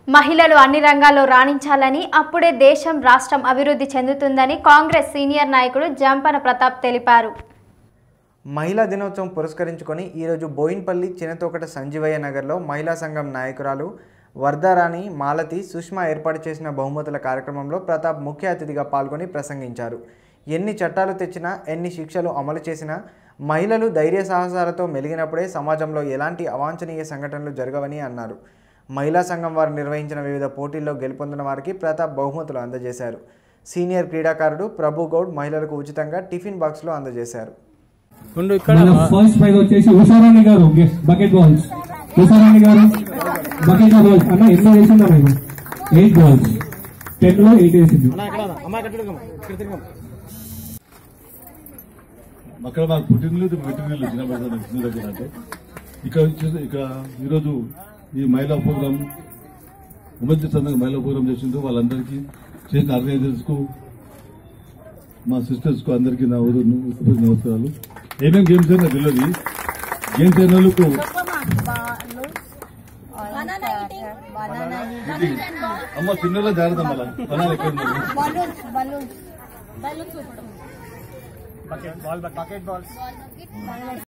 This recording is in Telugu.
మహిళలు అన్ని రంగాల్లో రాణించాలని అప్పుడే దేశం రాష్ట్రం అభివృద్ధి చెందుతుందని కాంగ్రెస్ సీనియర్ నాయకుడు జంపన ప్రతాప్ తెలిపారు. మహిళా దినోత్సవం పురస్కరించుకొని ఈరోజు బోయిన్పల్లి చినతోకట సంజీవయ్య నగర్లో మహిళా సంఘం నాయకురాలు వర్ధారాణి మాలతి సుష్మా ఏర్పాటు చేసిన బహుమతుల కార్యక్రమంలో ప్రతాప్ ముఖ్య అతిథిగా పాల్గొని ప్రసంగించారు. ఎన్ని చట్టాలు తెచ్చినా ఎన్ని శిక్షలు అమలు చేసినా మహిళలు ధైర్య సాహసాలతో మెలిగినప్పుడే సమాజంలో ఎలాంటి అవాంఛనీయ సంఘటనలు జరగవని అన్నారు. మహిళా సంఘం వారు నిర్వహించిన వివిధ పోటీల్లో గెలుపొందిన వారికి ప్రతాప్ బహుమతులు అందజేశారు. సీనియర్ క్రీడాకారుడు ప్రభు గౌడ్ మహిళలకు ఉచితంగా టిఫిన్ బాక్స్లో అందజేశారు. ఫస్ట్ ప్రైజ్ వచ్చేసి ఉషారాణి గారు బకెట్ బాల్స్. ఉషారాణి గారు బకెట్ బాల్స్ అన్న ఎన్నో వేసిందా మేము 8 బాల్స్ 10 లో 8 వేసింది. అక్కడ మాకు పుట్టినరోజు పెట్టినరోజు చిన్న దగ్గర అంటే ఇక్కడ ఈరోజు ఈ మహిళా ప్రోగ్రాం ఉమెన్స్ సందర్భంగా మహిళా ప్రోగ్రాం చేసిండ్రు. వాళ్ళందరికీ చేసిన ఆర్గనైజర్స్ కు మా సిస్టర్స్ కు అందరికీ నా నమస్కారాలు. ఏమేమి గేమ్స్ అయినా తెలియదు. గేమ్స్ అయిన వాళ్ళకు అమ్మ చిన్నలో జాగ్రత్త మళ్ళా పనాలు ఎక్కడ